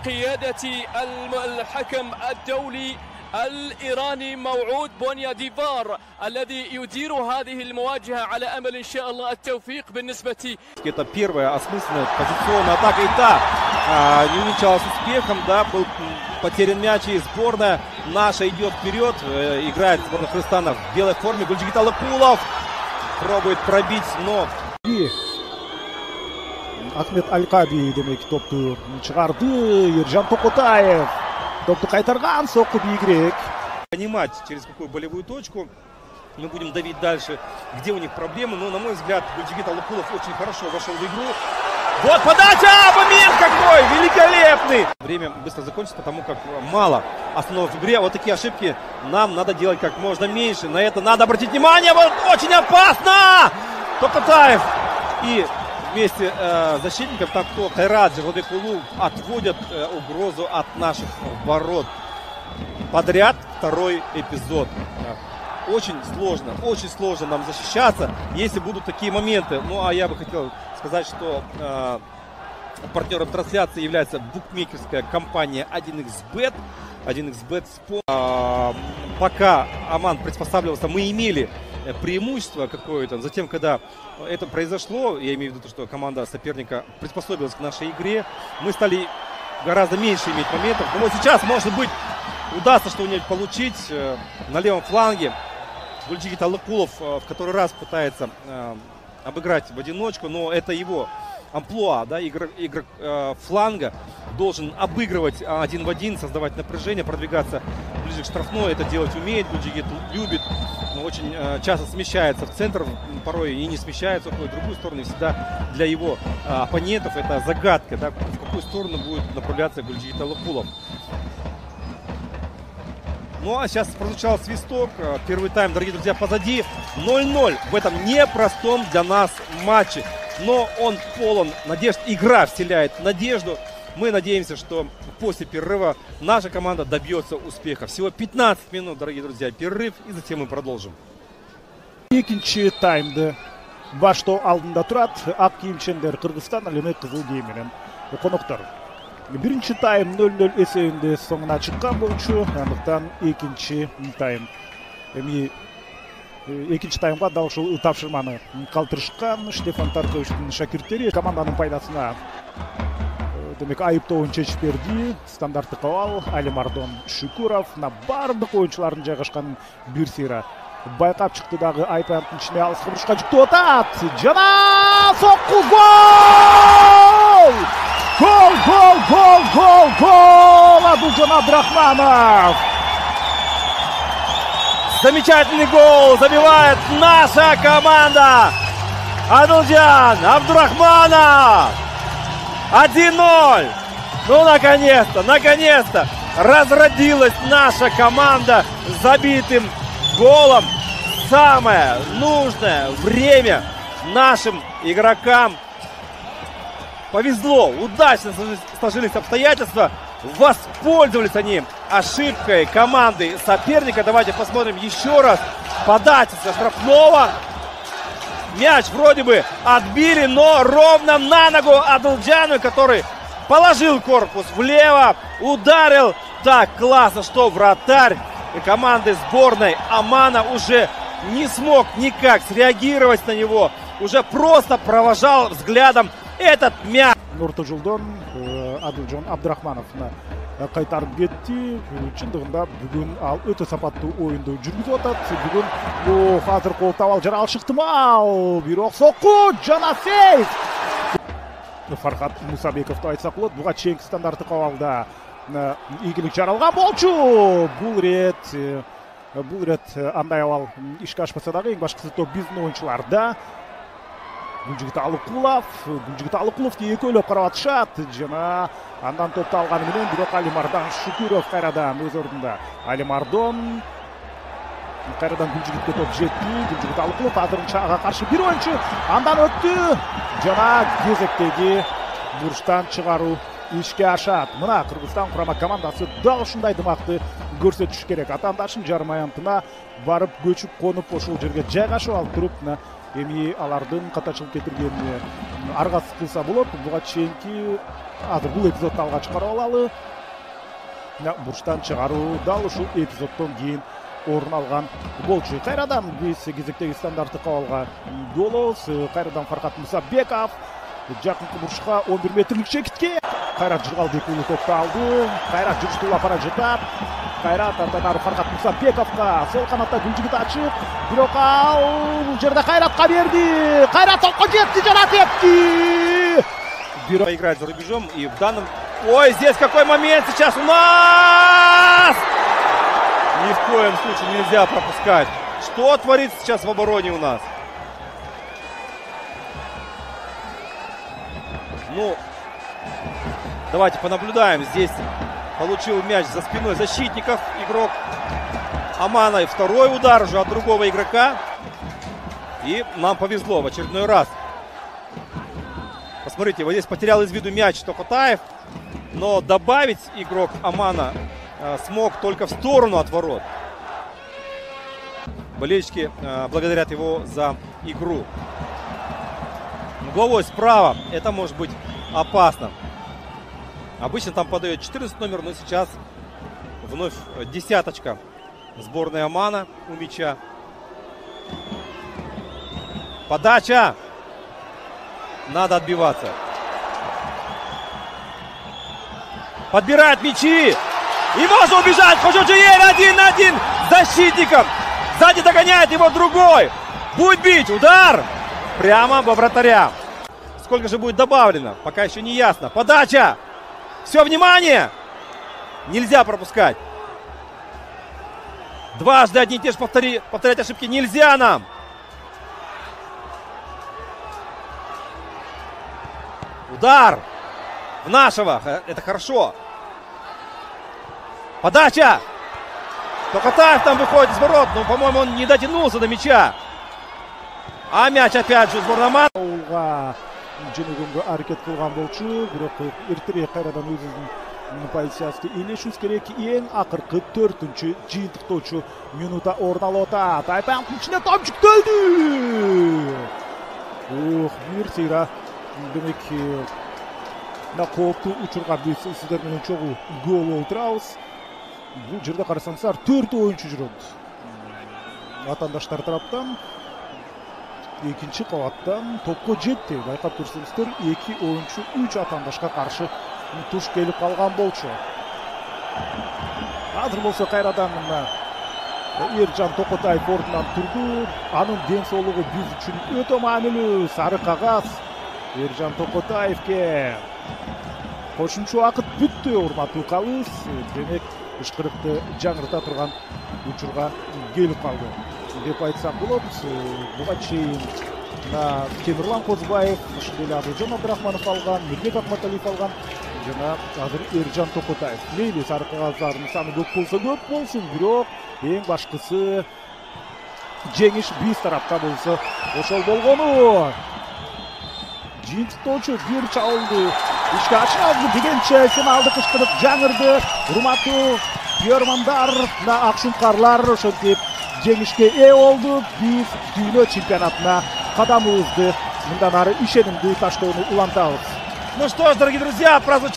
بقيادة الحكم الدولي الإيراني موعود بونياديفار الذي يدير هذه المواجهة على أمل إن شاء الله التوفيق بالنسبة. Это первая осмысленная позиционная атака, и да, не увенчалась успехом, да, был потерян мяч, и сборная наша идет вперед, играет сборная Кыргызстана в белой форме. Гульжигит Алыкулов пробует пробить, но... Ахмет Алькаби демек топты чыгарды. Ержан Токотаев топты кайтарган, соққы биігірек. Понимать, через какую болевую точку мы будем давить дальше, где у них проблемы. Но, на мой взгляд, Гульжигит Алыкулов очень хорошо вошел в игру. Вот подача! Момент какой! Великолепный! Время быстро закончится, потому как мало остановок в игре. Вот такие ошибки нам надо делать как можно меньше. На это надо обратить внимание. Вот очень опасно! Токотаев и вместе защитников, так кто Кайраджи, Владыкулу отводят угрозу от наших ворот. Подряд второй эпизод. Очень сложно нам защищаться, если будут такие моменты. Ну, а я бы хотел сказать, что партнером трансляции является букмекерская компания 1xBet. 1xBet Sport. Пока Оман приспосабливался, мы имели преимущество какое-то. Затем, когда это произошло, я имею в виду, что команда соперника приспособилась к нашей игре, мы стали гораздо меньше иметь моментов. Но вот сейчас, может быть, удастся что-нибудь получить на левом фланге. Гульжигит Алыкулов в который раз пытается обыграть в одиночку, но это его амплуа, да, игрок фланга должен обыгрывать один в один, создавать напряжение, продвигаться ближе к штрафной. Это делать умеет, Гульжигит любит, но очень часто смещается в центр, порой и не смещается, уходит в другую сторону. И всегда для его оппонентов это загадка, да, в какую сторону будет направляться Гульжигит Алыкулов. Ну а сейчас прозвучал свисток. Первый тайм, дорогие друзья, позади. 0-0 в этом непростом для нас матче. Но он полон надежд. Игра вселяет надежду. Мы надеемся, что после перерыва наша команда добьется успеха. Всего 15 минут, дорогие друзья, перерыв, и затем мы продолжим. Екінші таймды башто алдында тұрады. Ақ киімшендер Қырғызстан әлеумет қызыл киімінен қонақтар. Бірінші тайм 0-0 есебінде соңына шыққан болчу. Андықтан екінші тайм. Екінші таймға даушы тапшырманы қалтырышқан Штефан Тарковичтің шәкірттері команданың пайдасына демек айыптауын шешіп берді. Стандартты қауал Алимардон Шүкуров барлық ойыншылардың жайғашқан бір сыйра байқап шықты дағы айпанттың ішіне алысқы бұрышқа жүкті отады. Жана соққы гол! Гол! Адылжан Абдрахманов! Замечательный гол забивает наша команда. Адылжан Абдрахманов. 1-0. Ну, наконец-то разродилась наша команда забитым голом. Самое нужное время нашим игрокам. Повезло, удачно сложились обстоятельства. Воспользовались они ошибкой команды соперника. Давайте посмотрим еще раз. Подача со штрафного. Мяч вроде бы отбили, но ровно на ногу Адылжану, который положил корпус влево, ударил так классно, что вратарь команды сборной Омана уже не смог никак среагировать на него. Уже просто провожал взглядом этот мяч. Нұртыжылдан Адылжан Абдрахмановна қайтарып кетті. Шындығында бүгін ал өте сапатты ойынды жүргізіп отады. Бүгін қазір қолтабал жарал шықты мал. Бирок соққы жана сейф. Фархат Мусабековты айтсақ болады. Бұға чейінгі стандарты қауалда игілік жаралған болчу. Бұл рет андай авал ішкі ашпаса дағы ең башқысы топ біздің ойыншыларда. Гульжигит Алыкулов екі ойлап қарап атышады. Жана андан топты алғаны менен бирок Алимардан Шүкуров қайрадан өз орнында. Алимардон қайрадан Гульжигитке топ жетті. Гульжигит Алыкулов адырыншаға қаршы бір ойыншы андан өтті. Жана кезектеги бұрыштан шығару ишке ашат. Мына Кыргызстан құрама командасы дал ушундай дымақты көрсөтүш керек. Атандашын жарым аянтына барып көчүп конуп ошол жерге жайгашып алып туруп эми алардын катачылык кетиргенине аргасыз кылса болот. Буга чейинки азыр бул эпизодду алга чыгарып алалы. Бурчтан чыгаруу дал ушул эпизоддон кийин орун алган болчу. Кайрадан биз кезектеги стандарттык абалга болобуз. Кайрадан Фаркат Мусабеков жакынкы бурчка 11 метрлик чекитке. Кайрат Жыргалбек уулу топту алды. Кайрат жүрүштүүлөп бара жатат. Кайрат антан Фаркат Мусабековго сол канатта Гүлжигит ачып, бирок ал бул жерде Кайратка берди. Кайрат солко жетти, жана тепти. Играет за рубежом и в данном... Ой, здесь какой момент сейчас у нас! Ни в коем случае нельзя пропускать. Что творится сейчас в обороне у нас? Ну, давайте понаблюдаем. Здесь получил мяч за спиной защитников игрок Омана. И второй удар уже от другого игрока. И нам повезло в очередной раз. Посмотрите, вот здесь потерял из виду мяч Токотаев. Но добавить игрок Омана смог только в сторону от ворот. Болельщики благодарят его за игру. Угловой справа. Это может быть опасно. Обычно там подает 14 номер, но сейчас вновь десяточка сборной Омана у мяча. Подача. Надо отбиваться. Подбирает мячи. И можно убежать. Ходжоджиер 1 на 1 с защитником. Сзади догоняет его другой. Будет бить. Удар. Прямо во вратаря. Сколько же будет добавлено? Пока еще не ясно. Подача. Все, внимание. Нельзя пропускать. Дважды одни и те же повторять ошибки нельзя нам. Удар в нашего. Это хорошо. Подача. Токотаев там выходит из ворот. Но, по-моему, он не дотянулся до мяча. А мяч опять же сборная Омана. Женегенге аракет кылган болчу. Бирок эртерээк кайрадан өзүнүн позициясы элешүүбүз керек. Эң акыркы 4-чү жыйынтыктоочу минутта орун алып атат. Тайпанын ичине топ жүктөлдү. Бир сыйра демек кооптуу учурга биз сиздер менен чогуу гол отурабыз. Бул жерде карасаңыздар 4 оюнчу жүрөт. Атандаштар тараптан экинчи кабаттан топко жетти. Байкап көрсөңүздөр 2 оюнчу 3 атандашка каршы туш келип калган болчу. Азыр болсо кайрадан Эржан Токотаев ордунан турду. Анын ден соолугу биз үчүн өтө маанилүү. Сары кагаз Эржан Токотаевке. Кошумчу убакыт бүттү, урматтуу калыс. Демек ышкырыкты жаңырта турган учурга келип калды деп айтсак болот. Буга чейин Темирлан Козбаев, ошондой эле Адылжан Абдрахманов алган, Мирбек Акматалиев алган, жана азыр Эржан Токотаев. Мейли сары кагаздардын саны көп болсо көп болсун, бирок эң башкысы жеңиш биз тарапта болсо ошол болгону. Жыйынтыктоочу бир чабуулду ишке ашырабыз дегенче финалдык ышкырык жаңырды. Урматтуу көрөрмандар, акшумкарлар ошентип жеңишке ээ болдук. Биз дүйнө чемпионатына кадамыбызды мындан ары ишенимдүү таштоону улантабыз. Ну что ж, дорогие друзья,